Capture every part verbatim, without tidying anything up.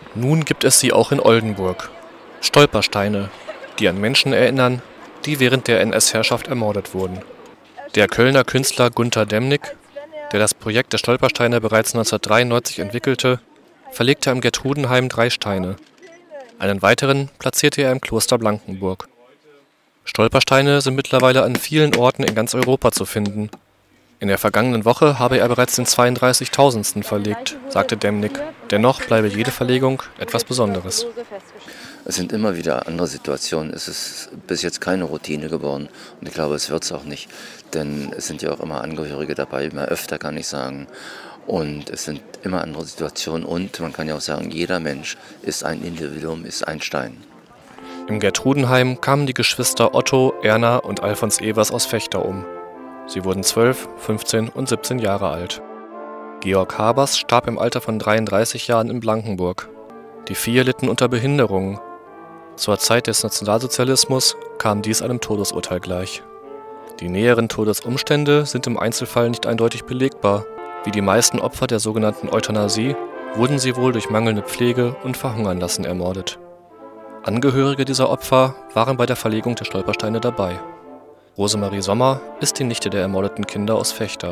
Nun gibt es sie auch in Oldenburg. Stolpersteine, die an Menschen erinnern, die während der N S-Herrschaft ermordet wurden. Der Kölner Künstler Gunter Demnig, der das Projekt der Stolpersteine bereits neunzehnhundertdreiundneunzig entwickelte, verlegte im Gertrudenheim drei Steine. Einen weiteren platzierte er im Kloster Blankenburg. Stolpersteine sind mittlerweile an vielen Orten in ganz Europa zu finden. In der vergangenen Woche habe er bereits den zweiunddreißigtausendsten verlegt, sagte Demnig. Dennoch bleibe jede Verlegung etwas Besonderes. Es sind immer wieder andere Situationen. Es ist bis jetzt keine Routine geworden und ich glaube, es wird es auch nicht. Denn es sind ja auch immer Angehörige dabei, immer öfter kann ich sagen. Und es sind immer andere Situationen und man kann ja auch sagen, jeder Mensch ist ein Individuum, ist ein Stein. Im Gertrudenheim kamen die Geschwister Otto, Erna und Alfons Evers aus Vechta um. Sie wurden zwölf, fünfzehn und siebzehn Jahre alt. Georg Habers starb im Alter von dreiunddreißig Jahren in Blankenburg. Die vier litten unter Behinderungen. Zur Zeit des Nationalsozialismus kam dies einem Todesurteil gleich. Die näheren Todesumstände sind im Einzelfall nicht eindeutig belegbar. Wie die meisten Opfer der sogenannten Euthanasie wurden sie wohl durch mangelnde Pflege und Verhungern lassen ermordet. Angehörige dieser Opfer waren bei der Verlegung der Stolpersteine dabei. Rosemarie Sommer ist die Nichte der ermordeten Kinder aus Vechta.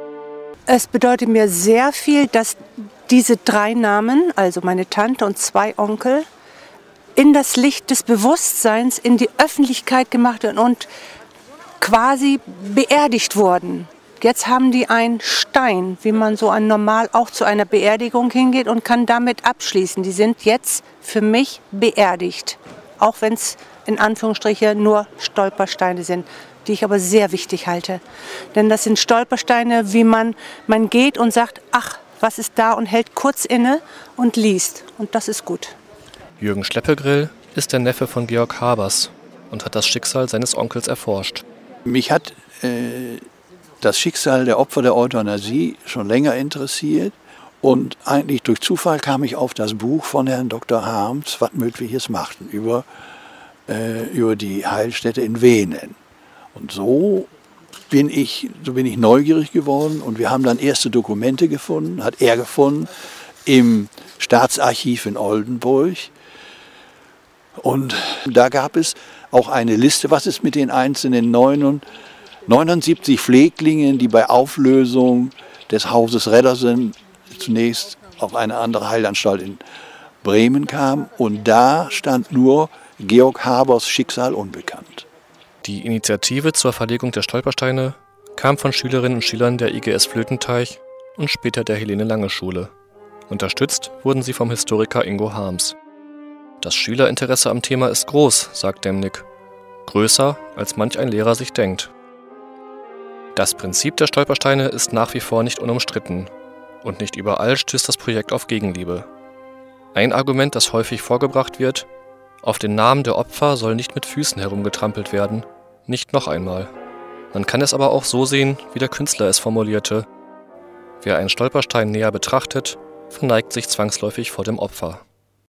Es bedeutet mir sehr viel, dass diese drei Namen, also meine Tante und zwei Onkel, in das Licht des Bewusstseins in die Öffentlichkeit gemacht wurden und quasi beerdigt wurden. Jetzt haben die einen Stein, wie man so ein normal auch zu einer Beerdigung hingeht und kann damit abschließen. Die sind jetzt für mich beerdigt, auch wenn es in Anführungsstrichen nur Stolpersteine sind, die ich aber sehr wichtig halte. Denn das sind Stolpersteine, wie man, man geht und sagt, ach, was ist da, und hält kurz inne und liest. Und das ist gut. Jürgen Schleppegrill ist der Neffe von Georg Habers und hat das Schicksal seines Onkels erforscht. Mich hat äh, das Schicksal der Opfer der Euthanasie schon länger interessiert. Und eigentlich durch Zufall kam ich auf das Buch von Herrn Doktor Harms, was Mögliches machten, über, äh, über die Heilstätte in Venen. Und so bin ich, so bin ich neugierig geworden und wir haben dann erste Dokumente gefunden, hat er gefunden, im Staatsarchiv in Oldenburg. Und da gab es auch eine Liste, was ist mit den einzelnen neunundsiebzig Pfleglingen, die bei Auflösung des Hauses Reddersen zunächst auf eine andere Heilanstalt in Bremen kamen. Und da stand nur Georg Habers Schicksal unbekannt. Die Initiative zur Verlegung der Stolpersteine kam von Schülerinnen und Schülern der I G S Flötenteich und später der Helene-Lange-Schule. Unterstützt wurden sie vom Historiker Ingo Harms. Das Schülerinteresse am Thema ist groß, sagt Demnig. Größer, als manch ein Lehrer sich denkt. Das Prinzip der Stolpersteine ist nach wie vor nicht unumstritten. Und nicht überall stößt das Projekt auf Gegenliebe. Ein Argument, das häufig vorgebracht wird: Auf den Namen der Opfer soll nicht mit Füßen herumgetrampelt werden. Nicht noch einmal. Man kann es aber auch so sehen, wie der Künstler es formulierte: Wer einen Stolperstein näher betrachtet, verneigt sich zwangsläufig vor dem Opfer.